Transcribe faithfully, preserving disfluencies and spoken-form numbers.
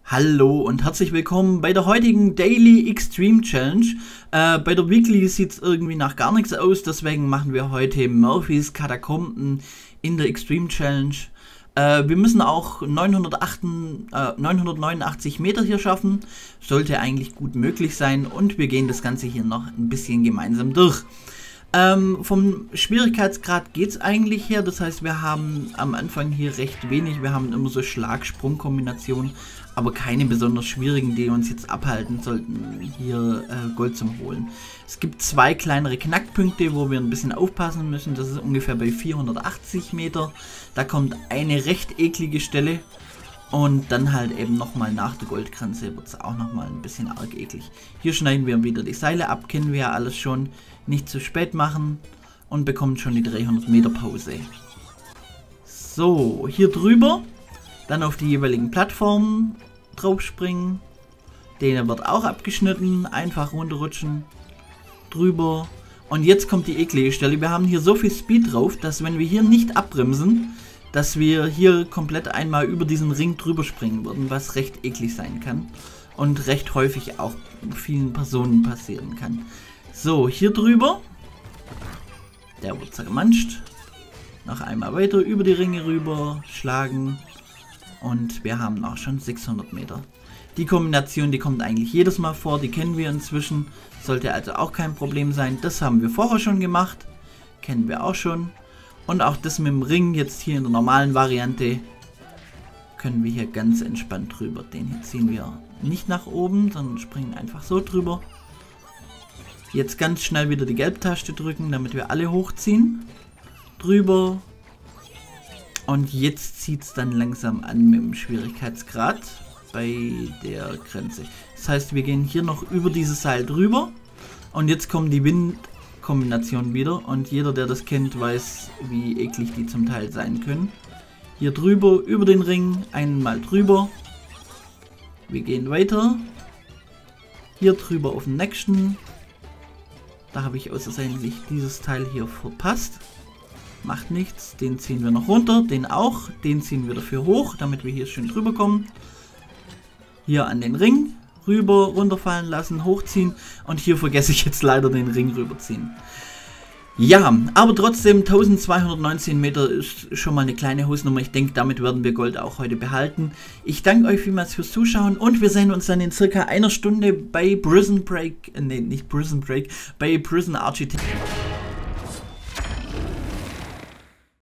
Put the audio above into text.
Hallo und herzlich willkommen bei der heutigen Daily Extreme Challenge. Äh, bei der Weekly sieht es irgendwie nach gar nichts aus, deswegen machen wir heute Murphys Katakomben in der Extreme Challenge. Äh, wir müssen auch neunhundertneunundachtzig Meter hier schaffen, sollte eigentlich gut möglich sein, und wir gehen das Ganze hier noch ein bisschen gemeinsam durch. Ähm, vom Schwierigkeitsgrad geht es eigentlich her, das heißt, wir haben am Anfang hier recht wenig, wir haben immer so Schlag-Sprung-Kombinationen, aber keine besonders schwierigen, die uns jetzt abhalten sollten, hier äh, Gold zu holen. Es gibt zwei kleinere Knackpunkte, wo wir ein bisschen aufpassen müssen, das ist ungefähr bei vierhundertachtzig Meter, da kommt eine recht eklige Stelle. Und dann halt eben nochmal nach der Goldgrenze wird es auch nochmal ein bisschen arg eklig. Hier schneiden wir wieder die Seile ab, kennen wir ja alles schon. Nicht zu spät machen und bekommen schon die dreihundert Meter Pause. So, hier drüber, dann auf die jeweiligen Plattformen drauf springen. Der wird auch abgeschnitten, einfach runterrutschen, drüber. Und jetzt kommt die eklige Stelle. Wir haben hier so viel Speed drauf, dass wenn wir hier nicht abbremsen, dass wir hier komplett einmal über diesen Ring drüber springen würden, was recht eklig sein kann und recht häufig auch vielen Personen passieren kann. So, hier drüber, der wird zermanscht, noch einmal weiter über die Ringe rüber schlagen und wir haben auch schon sechshundert Meter. Die Kombination, die kommt eigentlich jedes Mal vor, die kennen wir inzwischen, sollte also auch kein Problem sein. Das haben wir vorher schon gemacht, kennen wir auch schon. Und auch das mit dem Ring jetzt hier in der normalen Variante können wir hier ganz entspannt drüber. Den hier ziehen wir nicht nach oben, sondern springen einfach so drüber. Jetzt ganz schnell wieder die Gelbtaste drücken, damit wir alle hochziehen. Drüber. Und jetzt zieht es dann langsam an mit dem Schwierigkeitsgrad bei der Grenze. Das heißt, wir gehen hier noch über dieses Seil drüber. Und jetzt kommen die Wind... Kombination wieder, und jeder, der das kennt, weiß, wie eklig die zum Teil sein können. Hier drüber, über den Ring, einmal drüber. Wir gehen weiter. Hier drüber auf den nächsten. Da habe ich außersehentlich dieses Teil hier verpasst. Macht nichts, den ziehen wir noch runter, den auch, den ziehen wir dafür hoch, damit wir hier schön drüber kommen. Hier an den Ring. Rüber, runterfallen lassen, hochziehen, und hier vergesse ich jetzt leider den Ring rüberziehen. Ja, aber trotzdem eintausendzweihundertneunzehn Meter ist schon mal eine kleine Hausnummer. Ich denke, damit werden wir Gold auch heute behalten. Ich danke euch vielmals fürs Zuschauen und wir sehen uns dann in circa einer Stunde bei Prison Break, äh, nee, nicht Prison Break, bei Prison Architect.